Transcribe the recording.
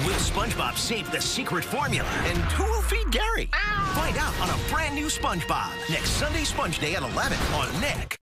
Will SpongeBob save the secret formula? And who will feed Gary? Find out on a brand new SpongeBob next Sunday Sponge Day at 11 on Nick.